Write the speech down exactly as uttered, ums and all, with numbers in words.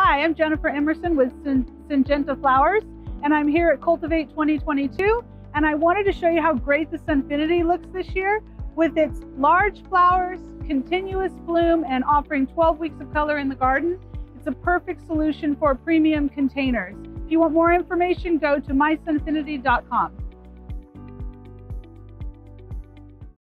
Hi, I'm Jennifer Emerson with Syn Syngenta Flowers, and I'm here at Cultivate twenty twenty-two, and I wanted to show you how great the Sunfinity looks this year with its large flowers, continuous bloom, and offering twelve weeks of color in the garden. It's a perfect solution for premium containers. If you want more information, go to my sunfinity dot com.